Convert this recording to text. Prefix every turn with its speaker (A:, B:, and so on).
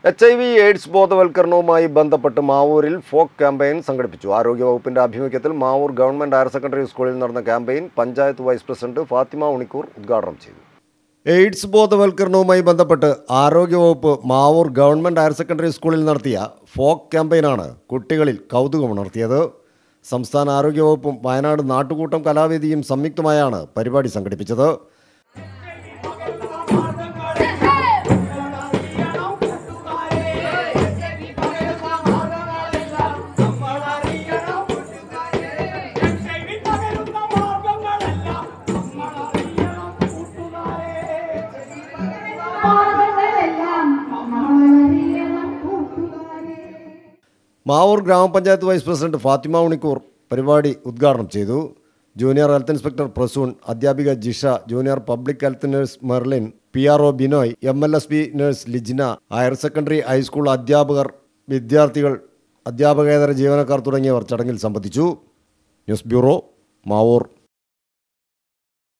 A: HIV/AIDS ബോധവൽക്കരണവുമായി ബന്ധപ്പെട്ട് മാവൂരിൽ folk campaign സംഘടിപ്പിച്ചു. ആരോഗ്യവകുപ്പിന്റെ ആഭിമുഖ്യത്തിൽ മാവൂർ ഗവൺമെന്റ് ഹയർ സെക്കൻഡറി സ്കൂളിൽ നടന്ന campaign panchayat vice president Fathima ഉണിക്കൂർ ഉദ്ഘാടനം ചെയ്തു. എയ്ഡ്സ് ബോധവൽക്കരണവുമായി ബന്ധപ്പെട്ട് ആരോഗ്യവകുപ്പ് മാവൂർ ഗവൺമെന്റ് ഹയർ സെക്കൻഡറി സ്കൂളിൽ നടത്തിയ ഫോക്ക് ക്യാമ്പയിനാണ് കുട്ടികളിൽ കൗതുകമുണർത്തിയത്. സംസ്ഥാന ആരോഗ്യവകുപ്പും വയനാട് നാട്ടുകൂട്ടം കലാവേദിയും സംയുക്തമായാണ് പരിപാടി സംഘടിപ്പിച്ചത്. മാവൂർ ഗ്രാമപഞ്ചായത്ത് വൈസ് പ്രസിഡന്റ് ഫാത്തിമ ഉണിക്കൂർ പരിപാടി ഉദ്ഘാടനം ചെയ്തു. ജൂനിയർ ഹെൽത്ത് ഇൻസ്പെക്ടർ പ്രസൂൺ, അധ്യാപിക Jisha, junior public health nurse Merlin, PRO Binoy, MLSP nurse Lijna, higher secondary high school അധ്യാപകർ, വിദ്യാർത്ഥികൾ, അധ്യാപകേതര ജീവനക്കാർ തുടങ്ങിയവർ ചടങ്ങിൽ സംബന്ധിച്ചു. News bureau, Mavoor.